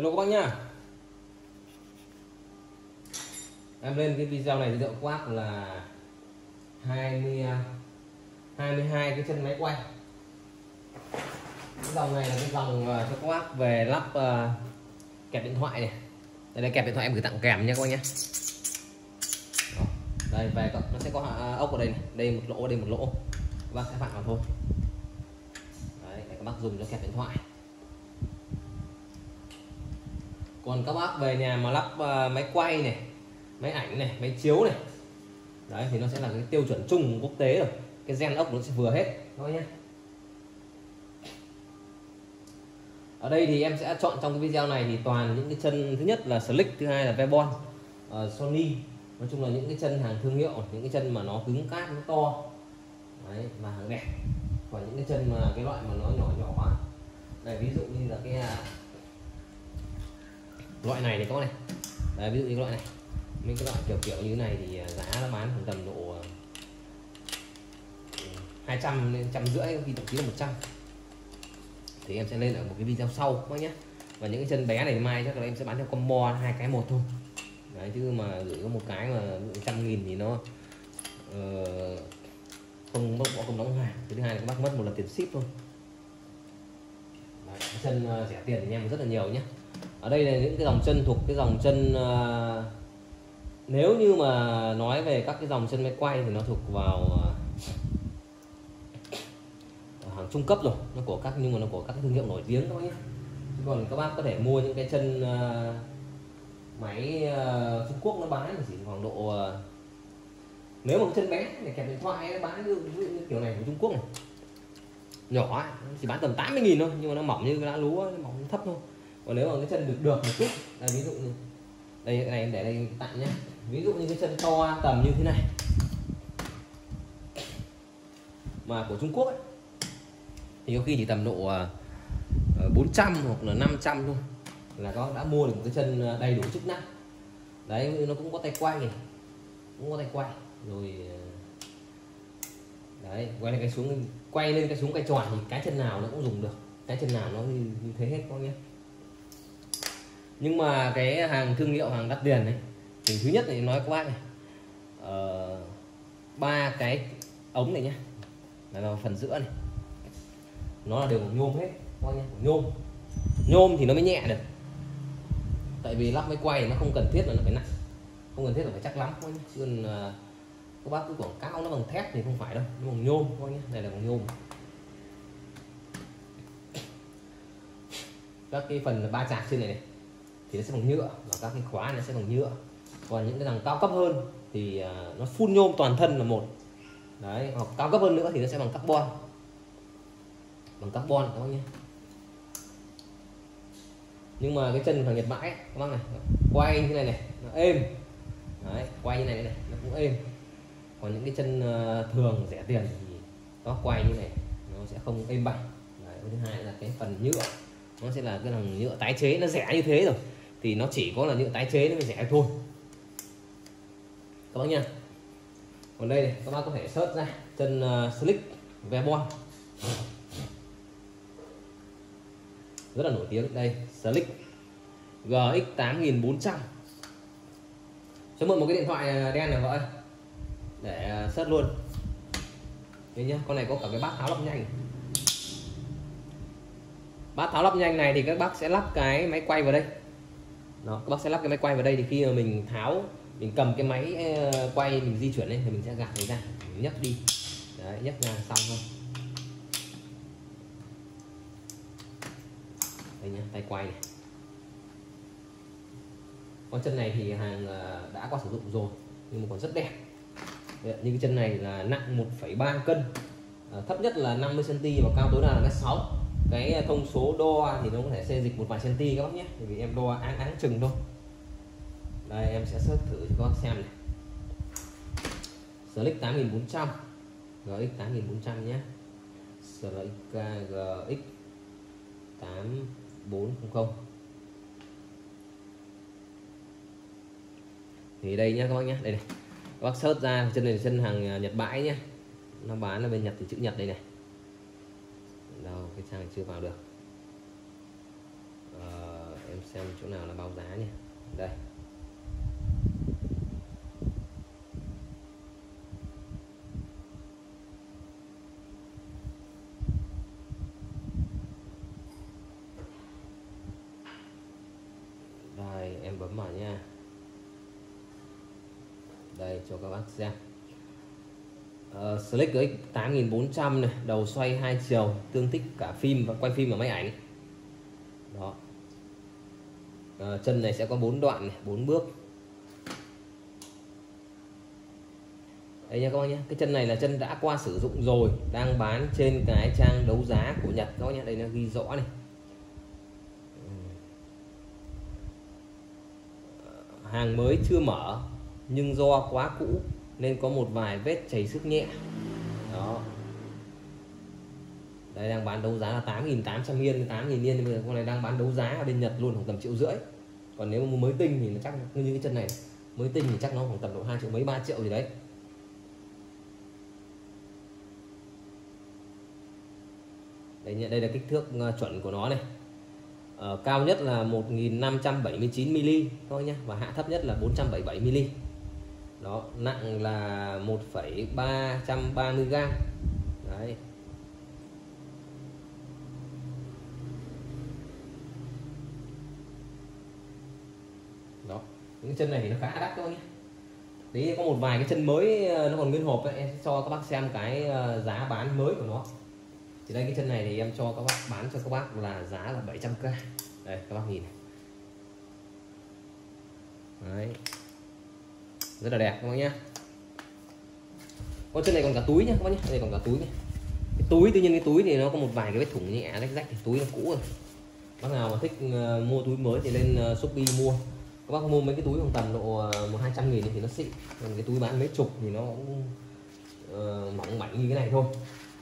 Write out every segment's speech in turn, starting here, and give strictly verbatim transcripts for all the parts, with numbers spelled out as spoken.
Hello các bác nhá. Em lên cái video này giới thiệu các bác là hai mươi, hai mươi hai cái chân máy quay. Cái dòng này là cái dòng cho các bác về lắp uh, kẹp điện thoại này. Đây là kẹp điện thoại em gửi tặng kèm nha các bác nhé. Đây về nó sẽ có ốc ở đây này. Đây một lỗ, đây một lỗ. Các bác sẽ vặn vào thôi. Đấy, để các bác dùng cho kẹp điện thoại. Còn các bác về nhà mà lắp uh, máy quay này, máy ảnh này, máy chiếu này, đấy thì nó sẽ là cái tiêu chuẩn chung quốc tế rồi. Cái gen ốc nó sẽ vừa hết thôi nhé. Ở đây thì em sẽ chọn trong cái video này thì toàn những cái chân, thứ nhất là Slick, thứ hai là Vebon, uh, Sony. Nói chung là những cái chân hàng thương hiệu, những cái chân mà nó cứng cáp, nó to, đấy, và hàng đẹp. Còn những cái chân mà cái loại mà nó nhỏ nhỏ, đây ví dụ như là cái uh, loại này thì có này, đấy, ví dụ như cái loại này, mấy cái loại kiểu kiểu như thế này thì giá nó bán khoảng tầm độ hai trăm đến trăm rưỡi, khi thậm chí là một trăm. Thì em sẽ lên ở một cái video sau các bác nhé. Và những cái chân bé này mai chắc là em sẽ bán theo combo hai cái một thôi. Đấy, chứ mà gửi có một cái mà trăm nghìn thì nó uh, không mất bỏ công đóng hàng. Thứ hai là các bác mất một lần tiền ship thôi. Đấy, chân uh, rẻ tiền thì em rất là nhiều nhé. Ở đây là những cái dòng chân thuộc cái dòng chân uh, nếu như mà nói về các cái dòng chân máy quay thì nó thuộc vào uh, hàng trung cấp rồi, nó của các nhưng mà nó của các cái thương hiệu nổi tiếng thôi nhé. Chứ còn các bác có thể mua những cái chân uh, máy uh, Trung Quốc nó bán chỉ khoảng độ uh, nếu mà chân bé để kẹp điện thoại nó bán ví dụ, ví dụ như kiểu này của Trung Quốc này, nhỏ chỉ bán tầm tám mươi nghìn thôi, nhưng mà nó mỏng như cái lá lúa, nó mỏng thấp thôi. Còn nếu mà cái chân được được một chút, đây ví dụ như đây, cái này em để đây tặng nhé. Ví dụ như cái chân to tầm như thế này mà của Trung Quốc ấy, thì có khi chỉ tầm độ bốn trăm hoặc là năm trăm thôi là có đã mua được một cái chân đầy đủ chức năng. Đấy, nó cũng có tay quay này, cũng có tay quay rồi. Đấy, quay lên cái xuống, quay lên cái xuống cái tròn thì cái chân nào nó cũng dùng được, cái chân nào nó như, như thế hết con nhé. Nhưng mà cái hàng thương hiệu, hàng đắt tiền đấy thì thứ nhất thì nói các bác này, ba uh, cái ống này nhé, là vào phần giữa này nó là đều bằng nhôm hết coi nhé. Nhôm nhôm thì nó mới nhẹ được, tại vì lắp máy quay nó không cần thiết là nó phải nặng, không cần thiết là phải chắc lắm coi nhé. Chứ còn uh, các bác cứ quảng cáo nó bằng thép thì không phải đâu, nó bằng nhôm coi nhé. Này là bằng nhôm. Các cái phần ba chạc trên này, này thì nó sẽ bằng nhựa, và các cái khóa nó sẽ bằng nhựa. Còn những cái dòng cao cấp hơn thì uh, nó full nhôm toàn thân là một. Đấy, hoặc cao cấp hơn nữa thì nó sẽ bằng carbon, bằng carbon các bác nhé. Nhưng mà cái chân hàng Nhật bãi các bác này, quay như này này nó êm. Đấy, quay như này này nó cũng êm. Còn những cái chân uh, thường rẻ tiền thì nó quay như này nó sẽ không êm bằng. Đấy, thứ hai là cái phần nhựa, nó sẽ là cái thằng nhựa tái chế, nó rẻ như thế rồi thì nó chỉ có là nhựa tái chế nó mới rẻ thôi các bác nha. Còn đây này, các bác có thể search ra chân uh, Slick Vebon rất là nổi tiếng. Đây Slick G X tám nghìn bốn trăm. Cho mượn một cái điện thoại đen này vợ ơi, để search luôn. Đây nhá, con này có cả cái bát tháo lắp nhanh. Bát tháo lắp nhanh này thì các bác sẽ lắp cái máy quay vào đây. Đó, các bác sẽ lắp cái máy quay vào đây thì khi mà mình tháo, mình cầm cái máy quay mình di chuyển lên thì mình sẽ gạt nó ra, mình nhấc đi. Đấy, nhấc ra xong thôi. Đây nhá, tay quay này. Con chân này thì hàng đã qua sử dụng rồi nhưng mà còn rất đẹp. Đấy, như cái chân này là nặng một phẩy ba cân, à, thấp nhất là năm mươi xăng ti và cao tối đa là mét sáu. Cái thông số đo thì nó có thể xê dịch một vài cm các bác nhé, vì em đo áng áng chừng thôi. Đây em sẽ search thử cho các bác xem này. Slick tám nghìn bốn trăm, G X tám nghìn bốn trăm nhé. Slick G X tám bốn không không. Thì đây nhá các bác nhé, đây này. Các bác search ra chân này là chân hàng Nhật bãi nhé. Nó bán ở bên Nhật thì chữ Nhật đây này. Đâu cái trang chưa vào được. À, em xem chỗ nào là báo giá nhé. Đây. Đây em bấm vào nha. Đây cho các bác xem. Uh, Slick ích tám nghìn bốn trăm này, đầu xoay hai chiều, tương thích cả phim và quay phim và máy ảnh. Đó. Uh, chân này sẽ có bốn đoạn này, bốn bước. Đây nha các bác nhé, cái chân này là chân đã qua sử dụng rồi, đang bán trên cái trang đấu giá của Nhật các bác nhé, đây nó ghi rõ này. Uh, hàng mới chưa mở nhưng do quá cũ nên có một vài vết chảy xước nhẹ. Đó. Đây đang bán đấu giá là tám nghìn tám trăm yên, tám nghìn yên, bây giờ con này đang bán đấu giá ở bên Nhật luôn khoảng tầm triệu rưỡi. Còn nếu mà mới tinh thì nó chắc như cái chân này, mới tinh thì chắc nó khoảng tầm độ hai triệu mấy ba triệu gì đấy. Đây, đây là kích thước chuẩn của nó này. Ờ, cao nhất là một nghìn năm trăm bảy mươi chín mi-li thôi nhé, và hạ thấp nhất là bốn trăm bảy mươi bảy mi-li. Đó, nặng là một phẩy ba trăm ba mươi gam. Đấy. Đó, những chân này thì nó khá đắt các bác nhé. Đấy, có một vài cái chân mới nó còn nguyên hộp ấy, em sẽ cho các bác xem cái giá bán mới của nó. Thì đây cái chân này thì em cho các bác bán cho các bác là giá là bảy trăm k. Đây các bác nhìn này. Đấy. Rất là đẹp các bác nhé. Con chân này còn cả túi nhé các bác nhé, đây còn cả túi này. Cái túi tự nhiên cái túi thì nó có một vài cái vết thủng nhẹ rách rách, thì túi nó cũ rồi. Bác nào mà thích uh, mua túi mới thì lên uh, Shopee mua. Các bác mua mấy cái túi khoảng tầm độ uh, một hai trăm nghìn thì nó xịn. Còn cái túi bán mấy chục thì nó cũng uh, mỏng mảnh như cái này thôi.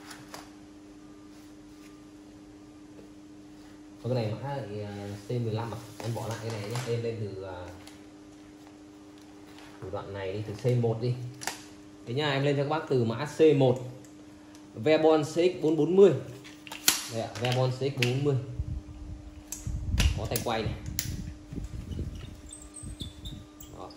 Còn cái này mã uh, C mười lăm à, em bỏ lại cái này nhé, em lên từ uh, từ đoạn này đi, từ C một đi. Thế nha, em lên cho các bác từ mã C một Vebon xê ích bốn bốn mươi. Đây ạ, Vebon xê ích bốn bốn mươi. Có tay quay này. Đó.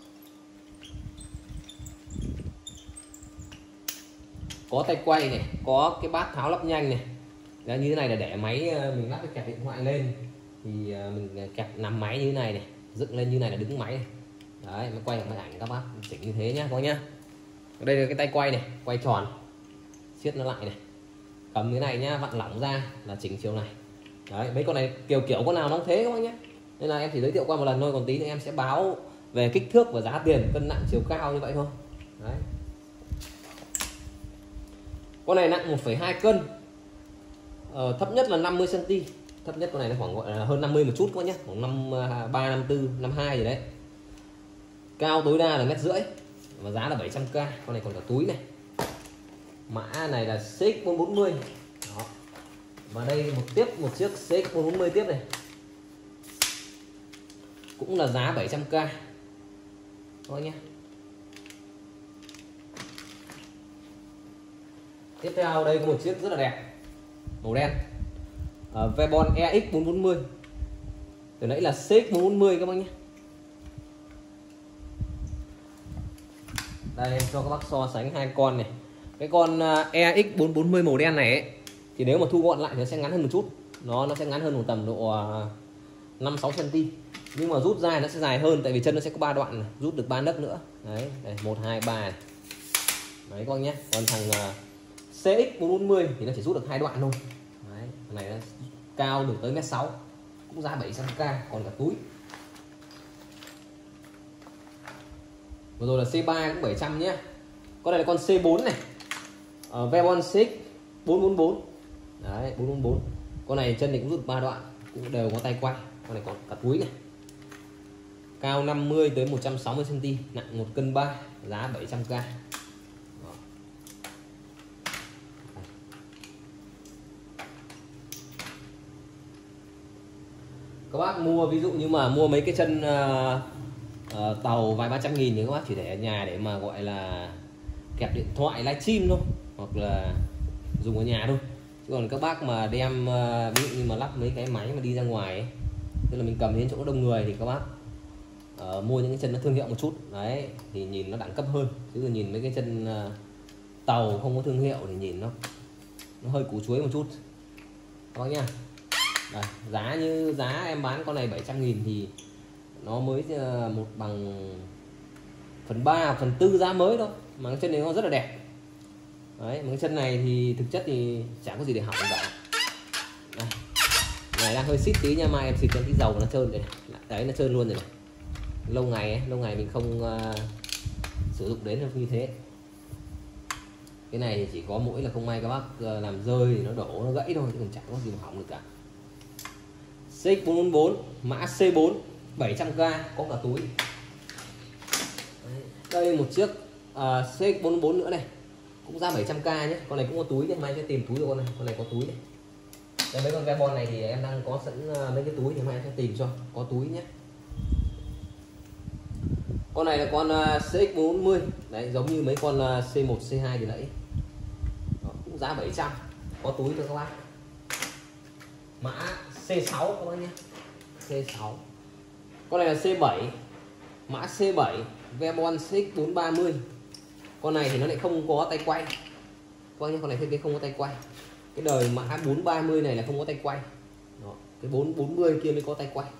Có tay quay này, có cái bát tháo lắp nhanh này. Đấy, như thế này là để máy mình lắp cái kẹp điện thoại lên thì mình kẹp nằm máy như thế này này, dựng lên như này là đứng máy này. Đấy, mới quay được máy ảnh các bác chỉnh như thế nhá các bác nhá. Đây là cái tay quay này, quay tròn, siết nó lại này, cầm cái này nhá, vặn lỏng ra là chỉnh chiều này. Đấy, mấy con này kiểu kiểu con nào nó cũng thế các bác nhé. Nên là em chỉ giới thiệu qua một lần thôi, còn tí nữa em sẽ báo về kích thước và giá tiền, cân nặng, chiều cao như vậy thôi. Đấy. Con này nặng một phẩy hai cân, ờ, thấp nhất là năm mươi xăng ti mét, thấp nhất con này nó khoảng gọi là hơn năm mươi một chút các bác nhé, khoảng năm ba, năm tư, năm hai gì đấy. Cao tối đa là mét rưỡi và giá là bảy trăm k. Con này còn cả túi này. Mã này là xê ích bốn bốn mươi. Đó. Và đây một tiếp một chiếc xê ích bốn bốn mươi tiếp này. Cũng là giá bảy trăm k. Thôi nhé. Tiếp theo đây có một chiếc rất là đẹp, màu đen. Uh, Vebon e ích bốn bốn mươi. Từ nãy là xê ích bốn bốn mươi các bác nhé. Đây em cho các bác so sánh hai con này. Cái con e ích bốn bốn mươi màu đen này ấy, thì nếu mà thu gọn lại thì nó sẽ ngắn hơn một chút. Nó nó sẽ ngắn hơn một tầm độ năm sáu xăng ti mét. Nhưng mà rút ra nó sẽ dài hơn, tại vì chân nó sẽ có ba đoạn này, rút được ba nấc nữa. Đấy, đây một hai ba này. Đấy các bác nhé. Còn thằng xê ích bốn bốn mươi thì nó chỉ rút được hai đoạn thôi. Đấy, thằng này nó cao được tới mét sáu, cũng giá bảy trăm k, còn cả túi. Vừa rồi là xê ba cũng bảy trăm nhé. Con này là con xê bốn này, uh, Vebon xê ích bốn bốn bốn. Đấy, bốn bốn bốn. Con này chân thì cũng rút ba đoạn, cũng đều có tay quay. Con này còn cả túi này. Cao năm mươi tới một trăm sáu mươi xăng ti mét, nặng một cân ba, giá bảy trăm k. Đó. Các bác mua ví dụ như mà mua mấy cái chân uh, uh, tàu vài ba trăm nghìn thì các bác chỉ để ở nhà để mà gọi là kẹp điện thoại livestream thôi, hoặc là dùng ở nhà thôi. Chứ còn các bác mà đem uh, ví dụ như mà lắp mấy cái máy mà đi ra ngoài ấy, tức là mình cầm đến chỗ đông người thì các bác uh, mua những cái chân nó thương hiệu một chút đấy thì nhìn nó đẳng cấp hơn, chứ nhìn mấy cái chân uh, tàu không có thương hiệu thì nhìn nó nó hơi củ chuối một chút các bác nhá. Đây, giá như giá em bán con này bảy trăm nghìn thì nó mới uh, một bằng phần ba phần tư giá mới thôi, mà cái chân này nó rất là đẹp đấy. Mà cái chân này thì thực chất thì chẳng có gì để hỏng cả. Đây, này đang hơi xít tí nha, mai em xịt lên tí dầu nó trơn rồi này. Đấy, nó trơn luôn rồi này. Lâu ngày ấy, lâu ngày mình không uh, sử dụng đến như thế. Cái này chỉ có mỗi là không may các bác uh, làm rơi thì nó đổ nó gãy thôi, chứ còn chẳng có gì mà hỏng được cả. xê ích bốn bốn bốn mã C bốn bảy trăm k có cả túi. Đấy, đây một chiếc uh, xê ích bốn bốn bốn nữa này, cũng ra bảy trăm k nhé. Con này cũng có túi nhé, mai sẽ tìm túi của con này. Con này có túi này. Đây, mấy con carbon này thì em đang có sẵn uh, mấy cái túi thì mai em sẽ tìm cho có túi nhé. Con này là con uh, xê ích bốn bốn không, đấy giống như mấy con uh, C một C hai thì nãy. Đó, cũng giá bảy trăm, có túi cho các bác. Mã C sáu các bác nhé. C sáu. Con này là C bảy, mã C bảy Vebon xê ích bốn ba không. Con này thì nó lại không có tay quay. Các bác nhé, con này thiết kế không có tay quay. Cái đời mã bốn ba không này là không có tay quay. Đó, cái bốn bốn mươi kia mới có tay quay.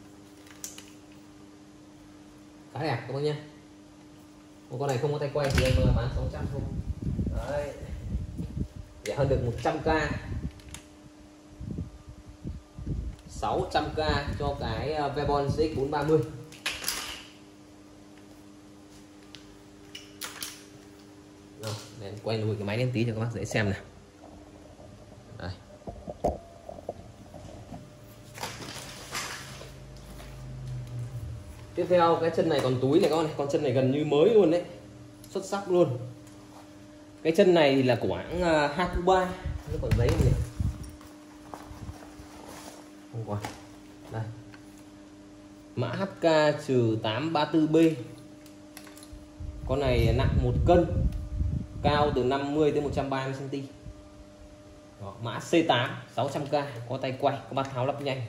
Khá đẹp các bác nhé. Một con này không có tay quay thì em bán sáu trăm thôi. Đấy, rẻ hơn được một trăm k. sáu trăm k cho cái Vebon xê ích bốn ba không. Rồi, để em quay lùi cái máy lên tí cho các bác dễ xem này. Đây. Tiếp theo cái chân này còn túi này con này, con chân này gần như mới luôn đấy, xuất sắc luôn. Cái chân này thì là của hãng uh, Hakuba, nó còn giấy không nhỉ? Không còn. Đây. Mã H K tám ba tư B. Con này nặng một cân, cao từ năm mươi tới một trăm ba mươi xăng ti mét. Đó, mã C tám sáu trăm k, có tay quay, có bác tháo lắp nhanh.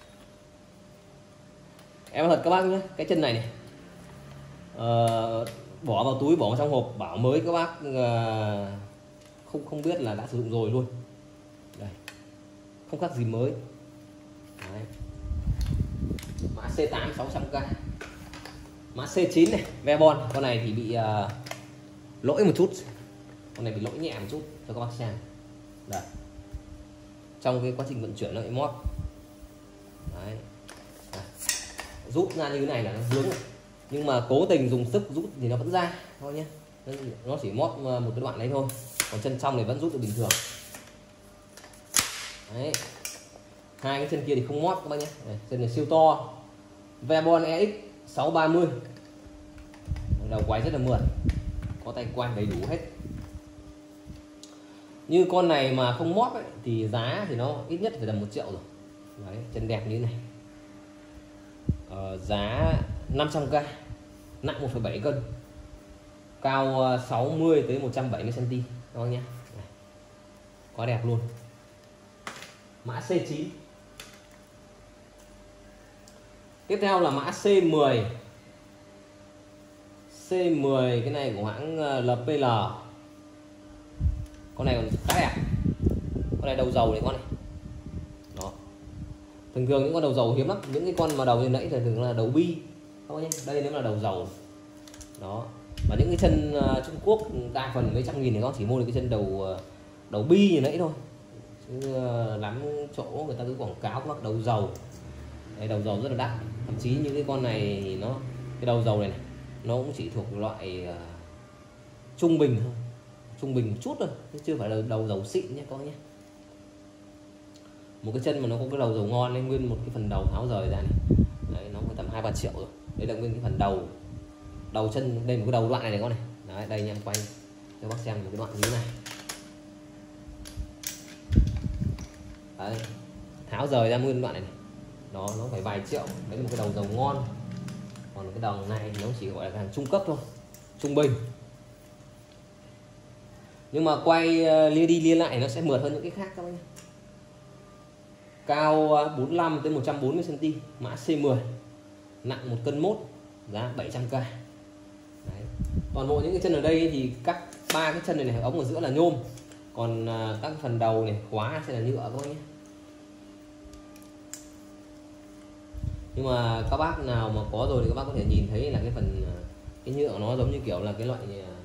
Em thật các bác nhé, cái chân này này uh, bỏ vào túi, bỏ vào trong hộp, bảo mới các bác uh, không không biết là đã sử dụng rồi luôn. Đây, không khác gì mới. Đấy. Mã C tám sáu trăm k. Mã C chín này Vebon, con này thì bị uh, lỗi một chút, con này bị lỗi nhẹ một chút cho các bác xem. Đây, trong cái quá trình vận chuyển nó bị mót. Đấy. Đây, rút ra như thế này là nó vướng này, nhưng mà cố tình dùng sức rút thì nó vẫn ra thôi nhé, nó chỉ mót một cái đoạn đấy thôi, còn chân trong này vẫn rút được bình thường. Đấy, hai cái chân kia thì không mót các bác nhé. Đây, chân này siêu to, Vebon E X sáu ba mươi, đầu quay rất là mượt, có tay quay đầy đủ hết. Như con này mà không mót ấy, thì giá thì nó ít nhất phải tầm một triệu rồi. Đấy, chân đẹp như thế này. Ờ, giá năm trăm k, nặng một phẩy bảy cân, cao sáu mươi tới một trăm bảy mươi xăng ti mét các bác nhé. Quá đẹp luôn. Mã C chín. Tiếp theo là mã C mười. C mười cái này của hãng L P L. Con này còn khá đẹp. Con này đầu dầu này con này. Đó. Thường thường những con đầu dầu hiếm lắm, những cái con mà đầu như nãy thì thường là đầu bi. Không nhé, đây nếu là đầu dầu. Đó. Và những cái chân uh, Trung Quốc đa phần mấy trăm nghìn thì con chỉ mua được cái chân đầu uh, đầu bi như nãy thôi. Chứ uh, lắm chỗ người ta cứ quảng cáo các đầu dầu. Đây, đầu dầu rất là đắt. Thậm chí những cái con này thì nó cái đầu dầu này, này nó cũng chỉ thuộc loại uh, trung bình thôi, trung bình một chút thôi, chứ chưa phải là đầu dầu xịn nhé các nhé. Một cái chân mà nó có cái đầu dầu ngon nên nguyên một cái phần đầu tháo rời ra này, đấy, nó có tầm hai ba triệu rồi. Đây là nguyên cái phần đầu đầu chân, đây một cái đầu đoạn này này con này. Đấy, đây nha, em quay cho bác xem một cái đoạn như thế này. Đấy, tháo rời ra nguyên đoạn này, này. Đó, nó phải vài triệu. Đấy là một cái đầu dầu ngon. Còn cái đầu này nó chỉ gọi là hàng trung cấp thôi, trung bình. Nhưng mà quay uh, lia đi lia lại nó sẽ mượt hơn những cái khác các bác nhé. cao bốn mươi lăm tới một trăm bốn mươi xăng ti mét, mã C mười, nặng một cân mốt, giá bảy trăm k. Đấy. Toàn bộ những cái chân ở đây thì các ba cái chân này, này ống ở giữa là nhôm, còn uh, các phần đầu này khóa sẽ là nhựa các bác nhé. Nhưng mà các bác nào mà có rồi thì các bác có thể nhìn thấy là cái phần cái nhựa nó giống như kiểu là cái loại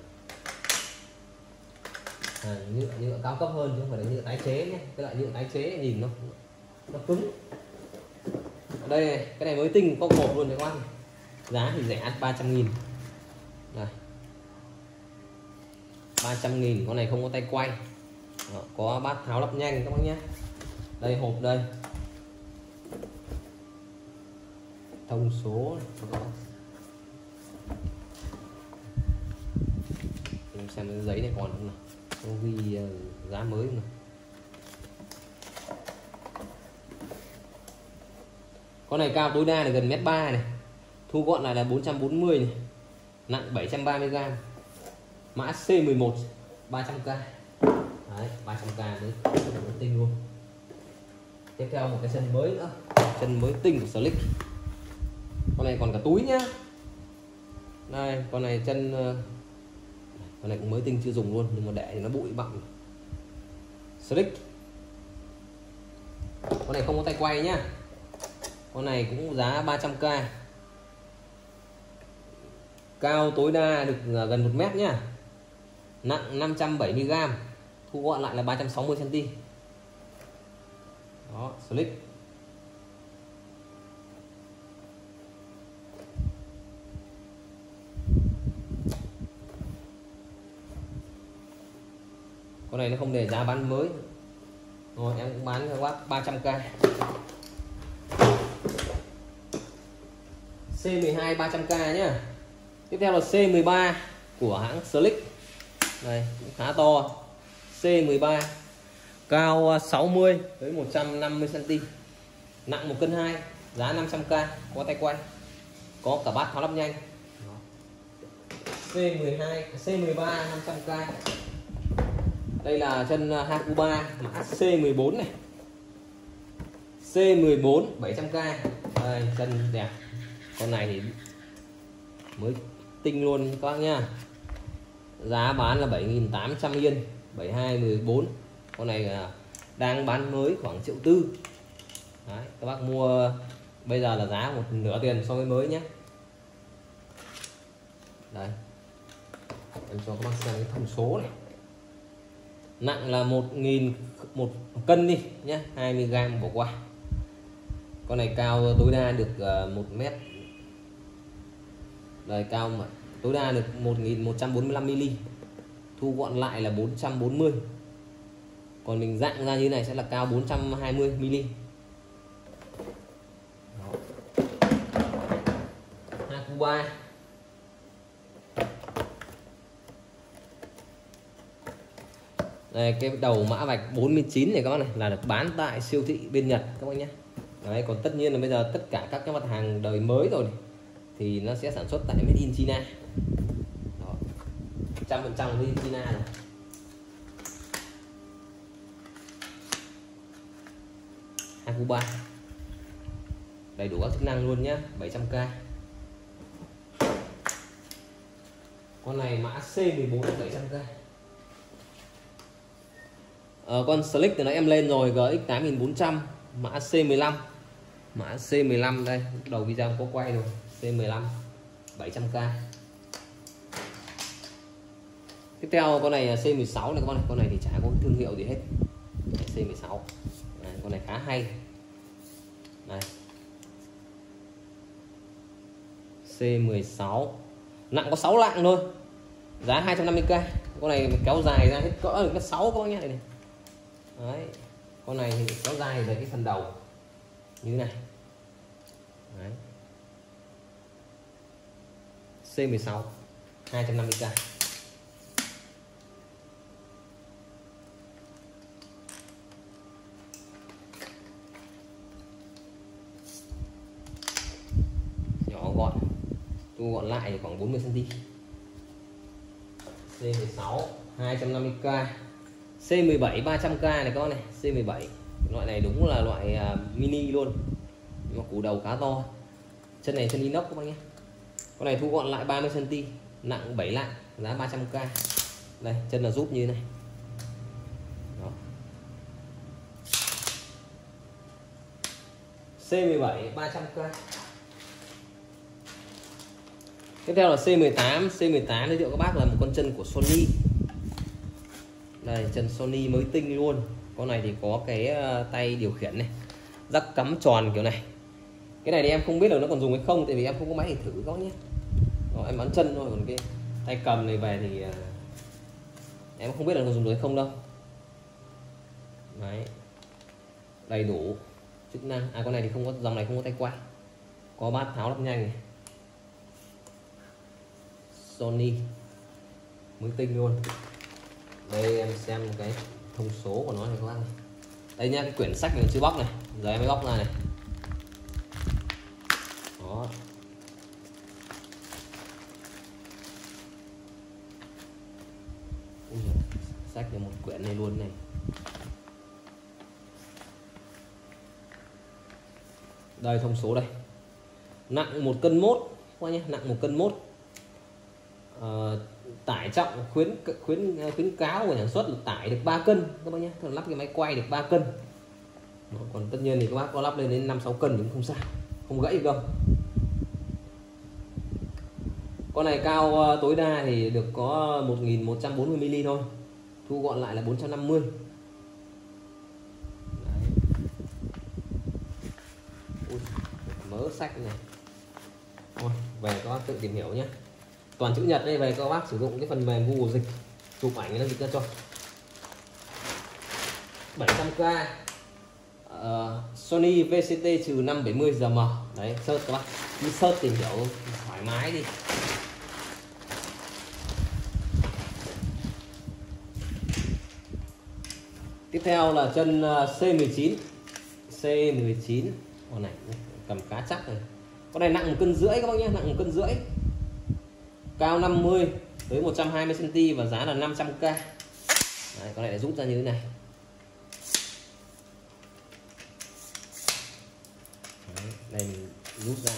à, nhựa nhựa cao cấp hơn chứ không phải là nhựa tái chế nhé. Cái loại nhựa tái chế nhìn nó nó cứng. Ở đây này, cái này mới tinh có hộp luôn các bác. Giá thì rẻ ba trăm nghìn. Đây. ba trăm nghìn, con này không có tay quay. Đó, có bát tháo lắp nhanh các bác nhé. Đây hộp đây. Thông số này. Mình xem cái giấy này còn không nào. Có ghi uh, giá mới không nào. Con này cao tối đa là gần mét ba này. Thu gọn lại là bốn trăm bốn mươi này. Nặng bảy trăm ba mươi gam. Mã C mười một, ba trăm k. Đấy, ba trăm k mới tinh luôn. Tiếp theo một cái chân mới nữa, chân mới tinh của Slick. Con này còn cả túi nhá. Đây, con này chân con này cũng mới tinh chưa dùng luôn, nhưng mà để thì nó bụi bặm. Slick. Con này không có tay quay nhá. Con này cũng giá ba trăm k. Cao tối đa được gần một mét nhá. Nặng năm trăm bảy mươi gam. Thu gọn lại là ba trăm sáu mươi xăng ti mét. Đó, Slick. Con này nó không để giá bán mới. Rồi em cũng bán cho các bác ba trăm k. C mười hai ba trăm k nhá. Tiếp theo là C mười ba của hãng Slick. Đây cũng khá to. C mười ba cao sáu mươi tới một trăm năm mươi xăng ti mét, nặng một cân hai, giá năm trăm k, có tay quay, có cả bát tháo lắp nhanh. C mười hai, C mười ba năm trăm k. Đây là chân Hakuba mã C mười bốn này. C mười bốn bảy trăm k. Đây chân đẹp. Con này thì mới tinh luôn các bác nhá. Giá bán là bảy nghìn tám trăm yên, bảy hai mười bốn. Con này đang bán mới khoảng triệu tư. Đấy, các bác mua bây giờ là giá một nửa tiền so với mới nhé. Đây. Em cho các bác xem cái thông số này. Nặng là một nghìn một cân đi nhé, hai mươi gam bỏ qua. Con này cao tối đa được một mét. Đây cao mà tối đa được một nghìn một trăm bốn mươi lăm mi li. Thu gọn lại là bốn trăm bốn mươi. Còn mình dạng ra như này sẽ là cao bốn trăm hai mươi mi li. Hakuba. Đây, cái đầu mã vạch bốn mươi chín này các bác này là được bán tại siêu thị bên Nhật các bác nhé. Đấy, còn tất nhiên là bây giờ tất cả các cái mặt hàng đời mới rồi này, thì nó sẽ sản xuất tại Made in China. Đó, một trăm phần trăm Made in China này. Hakuba đầy đủ các chức năng luôn nhé, bảy trăm k. Con này mã C mười bốn bảy trăm k. Ờ, con Slick từ nãy em lên rồi, G X tám nghìn bốn trăm, mã C mười lăm. Mã C mười lăm đây, đầu video có quay rồi. C mười lăm bảy trăm k. Tiếp theo con này là C mười sáu này, con này con này thì chả có thương hiệu gì hết. C mười sáu. Đấy, con này khá hay. Đây. C mười sáu nặng có sáu lạng thôi, giá hai trăm năm mươi k. Con này kéo dài ra hết cỡ được sáu các bác nhé này. Đấy, con này thì kéo dài về cái phần đầu như thế này. Đấy. C mười sáu hai trăm năm mươi k. Nhỏ gọn, thu gọn lại khoảng bốn mươi xăng ti mét. C mười sáu hai trăm năm mươi k. C mười bảy ba trăm k này các bác này, C mười bảy Loại này đúng là loại uh, mini luôn, nhưng mà củ đầu khá to. Chân này chân inox các bác nhé. Con này thu gọn lại ba mươi xăng ti mét, nặng bảy lạng, giá ba trăm k. Đây, chân là giúp như thế này. Đó. C mười bảy ba trăm k. Tiếp theo là C mười tám. C mười tám giới thiệu các bác là một con chân của Sony. Đây, chân Sony mới tinh luôn. Con này thì có cái tay điều khiển này, rắc cắm tròn kiểu này. Cái này thì em không biết là nó còn dùng hay không, tại vì em không có máy để thử các bác nhé. Đó, em bán chân thôi, còn cái tay cầm này về thì uh, em không biết là còn dùng được hay không đâu. Đấy, đầy đủ chức năng. À, con này thì không có, dòng này không có tay quay, có bát tháo lắp nhanh này, Sony mới tinh luôn. Đây em xem cái thông số của nó này các bác này. Đây nha, cái quyển sách này chưa bóc này, giờ em mới bóc ra này. Đó. Ui, sách là một quyển này luôn này. Đây thông số đây. Nặng một cân mốt, qua nhé, nặng một cân mốt. Uh, tải trọng khuyến khuyến khuyến cáo của nhà sản xuất là tải được ba cân các bác nhé, lắp cái máy quay được ba cân. Đó, còn tất nhiên thì các bác có lắp lên đến năm sáu cân thì cũng không sao, không gãy được đâu. Con này cao tối đa thì được có một nghìn một trăm bốn mươi mi-li-mét thôi, thu gọn lại là bốn trăm năm mươi. Đấy. Ui, mớ sách này. Thôi, về các bác tự tìm hiểu nhé. Toàn chữ Nhật đây, về các bác sử dụng cái phần mềm Google Dịch, chụp ảnh nó dịch ra cho. bảy trăm k uh, Sony vê xê tê năm bảy mươi giờ em. Đấy, search các bác, đi search tìm hiểu thoải mái đi. Tiếp theo là chân C mười chín. C mười chín, con này cầm cá chắc này. Con này nặng một cân rưỡi các bác nhé, nặng một cân rưỡi. Cao năm mươi tới một trăm hai mươi xăng ti mét và giá là năm trăm k. Đấy, con này lại rút ra như thế này. Đấy, đây mình rút ra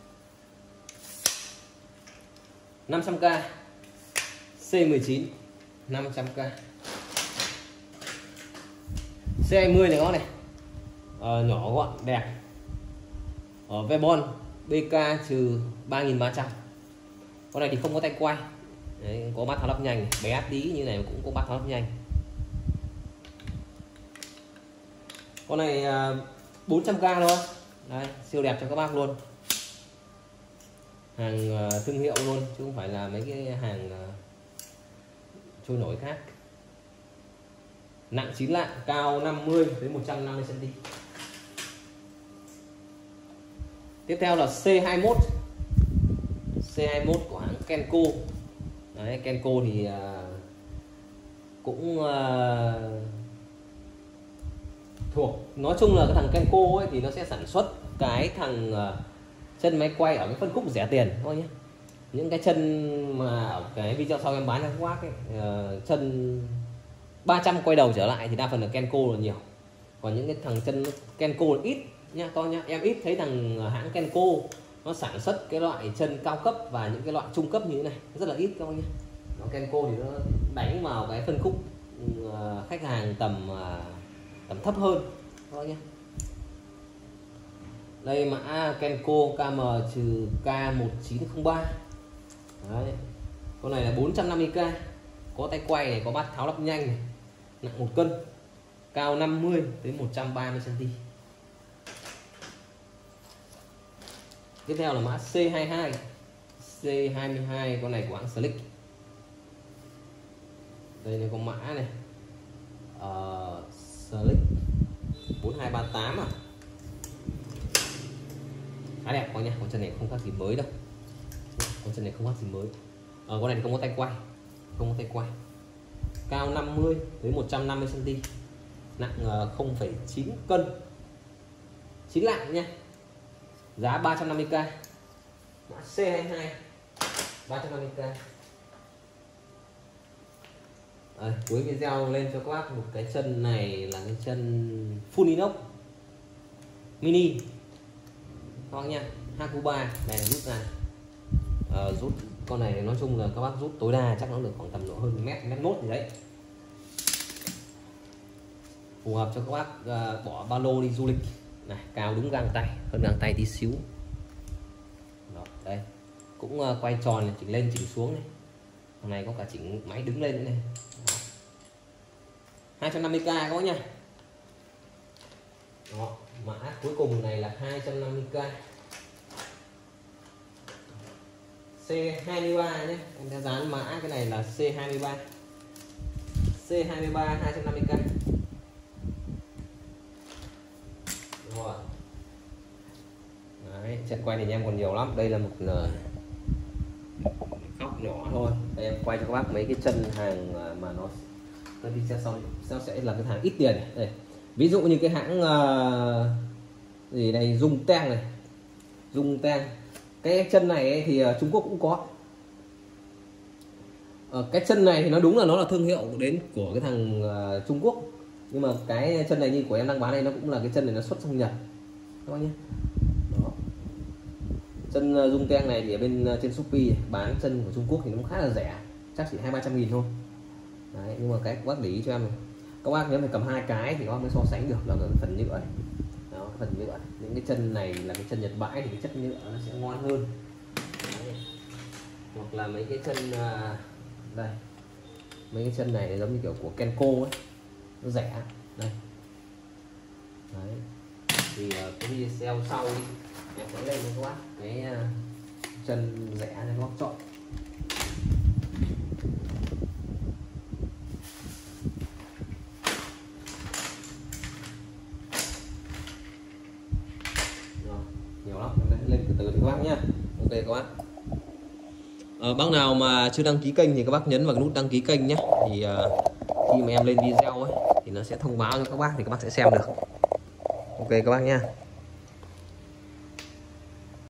năm trăm k. C mười chín năm trăm k. C hai mươi này có này, ờ, nhỏ gọn đẹp, ở Vebon bê ca ba nghìn ba trăm. Con này thì không có tay quay. Đấy, có bát tháo lắp nhanh, bé tí như này cũng có bát tháo lắp nhanh. Con này bốn trăm k thôi. Đây, siêu đẹp cho các bác luôn, hàng thương hiệu luôn chứ không phải là mấy cái hàng trôi nổi khác. Nặng chín lạng, cao năm mươi đến một trăm năm mươi xăng ti mét. Tiếp theo là C hai mươi mốt. C hai mươi mốt của hãng Kenko. Đấy, Kenko thì uh, cũng uh, thuộc, nói chung là cái thằng Kenko ấy thì nó sẽ sản xuất cái thằng uh, chân máy quay ở cái phân khúc rẻ tiền thôi nhé. Những cái chân mà ở cái video sau em bán cho các bác ấy, uh, chân ba trăm quay đầu trở lại thì đa phần là Kenko là nhiều. Còn những cái thằng chân Kenko là ít nha to nha. Em ít thấy thằng hãng Kenko nó sản xuất cái loại chân cao cấp và những cái loại trung cấp như thế này, rất là ít các bác nhé. Nó Kenko thì nó đánh vào cái phân khúc uh, khách hàng tầm uh, tầm thấp hơn các bác nhé. Đây mã Kenko K M K một chín không ba. Đấy, con này là bốn trăm năm mươi k, có tay quay này, có bát tháo lắp nhanh này, nặng một cân, cao năm mươi đến một trăm ba mươi xăng ti mét. Tiếp theo là mã C hai mươi hai. C hai mươi hai, con này của hãng Slick. Đây là con mã này, uh, Slick bốn hai ba tám à. Khá đẹp con nha, con chân này không khác gì mới đâu. Con chân này không khác gì mới. Ờ, con này thì không có tay quay, không có tay quay. Cao năm mươi đến một trăm năm mươi xăng ti mét, nặng uh, không phẩy chín cân, chín lạng nha. Giá ba trăm năm mươi k. Mã C hai mươi hai ba trăm năm mươi k. À, cuối video lên cho các bác một cái chân này là cái chân full inox mini các bác nha. Hakuba này rút ra, à, rút con này nói chung là các bác rút tối đa chắc nó được khoảng tầm độ hơn mét mét mốt gì đấy, phù hợp cho các bác uh, bỏ ba lô đi du lịch này, cao đúng găng tay, hơn găng tay tí xíu. Đó, đây cũng uh, quay tròn này, chỉnh lên chỉnh xuống này, thằng này có cả chỉnh máy đứng lên nữa này. Đó. hai trăm năm mươi k các bác nha. Đó, mã cuối cùng này là hai trăm năm mươi k C hai mươi ba nhé, em đã dán mã cái này là C hai mươi ba C hai mươi ba hai trăm năm mươi k. Rồi. Đấy, trận quay thì anh em còn nhiều lắm, đây là một góc nhỏ thôi. Đây, em quay cho các bác mấy cái chân hàng mà nó nó đi xe xong nó sẽ là cái hàng ít tiền này. Đây, ví dụ như cái hãng uh, gì này, Dung Tang này, Dung Tang, cái chân này ấy thì uh, Trung Quốc cũng có. Uh, cái chân này thì nó đúng là nó là thương hiệu đến của cái thằng uh, Trung Quốc, nhưng mà cái chân này như của em đang bán này nó cũng là cái chân này nó xuất sang Nhật các bác nhé. Đó. Chân uh, Dung Tang này thì ở bên uh, trên Shopee bán chân của Trung Quốc thì nó cũng khá là rẻ, chắc chỉ hai ba trăm nghìn thôi. Đấy, nhưng mà cái các bác để ý cho em này, các bác nếu phải cầm hai cái thì các bác mới so sánh được là cái phần nhựa này. Đó, phần nhựa, những cái chân này là cái chân Nhật bãi thì cái chất nhựa nó sẽ ngon hơn. Đấy. Hoặc là mấy cái chân uh, đây, mấy cái chân này giống như kiểu của Kenko ấy, nó rẻ đây. Đấy. Thì uh, cái video sau đi em sẽ lên cho các bác cái uh, chân rẻ cho các bác chọn. Rồi, nhiều lắm, lên từ từ các bác nhá. Ok các bác. Ờ, bác nào mà chưa đăng ký kênh thì các bác nhấn vào cái nút đăng ký kênh nhé, thì uh, khi mà em lên video ấy thì nó sẽ thông báo cho các bác thì các bác sẽ xem được. Ok các bác nhá.